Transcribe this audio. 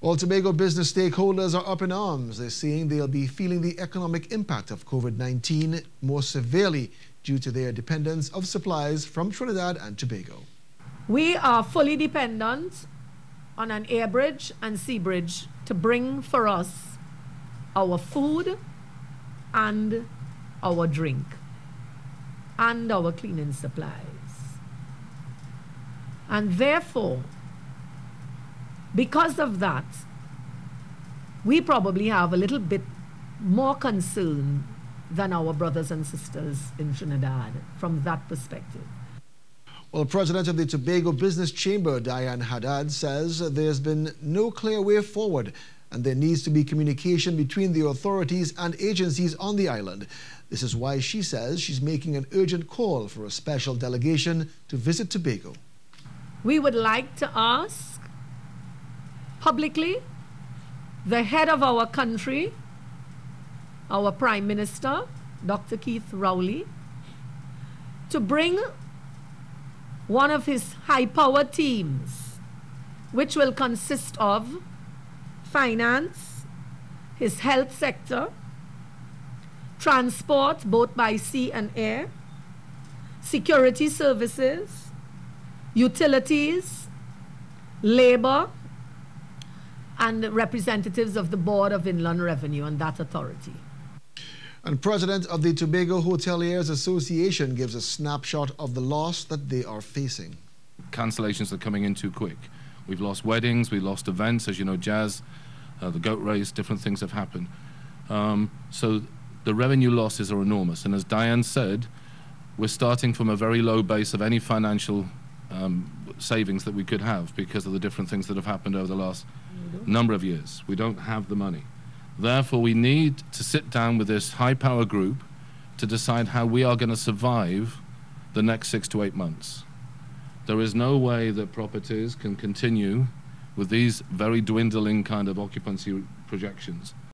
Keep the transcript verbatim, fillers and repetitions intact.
Well, Tobago business stakeholders are up in arms. They're saying they'll be feeling the economic impact of COVID nineteen more severely due to their dependence of supplies from Trinidad and Tobago. We are fully dependent on an air bridge and sea bridge to bring for us our food and our drink and our cleaning supplies. And therefore, because of that, we probably have a little bit more concern than our brothers and sisters in Trinidad from that perspective. Well, President of the Tobago Business Chamber, Diane Haddad, says there's been no clear way forward and there needs to be communication between the authorities and agencies on the island. This is why she says she's making an urgent call for a special delegation to visit Tobago. We would like to ask publicly the head of our country, our Prime Minister, Doctor Keith Rowley, to bring one of his high-powered teams, which will consist of finance, his health sector, transport, both by sea and air, security services, utilities, labor, and representatives of the Board of Inland Revenue and that authority. And President of the Tobago Hoteliers Association gives a snapshot of the loss that they are facing. Cancellations are coming in too quick. We've lost weddings, we've lost events, as you know, jazz, uh, the goat race, different things have happened. Um, so the revenue losses are enormous. And as Diane said, we're starting from a very low base of any financial um, savings that we could have because of the different things that have happened over the last number of years. We don't have the money. Therefore, we need to sit down with this high-power group to decide how we are going to survive the next six to eight months. There is no way that properties can continue with these very dwindling kind of occupancy projections.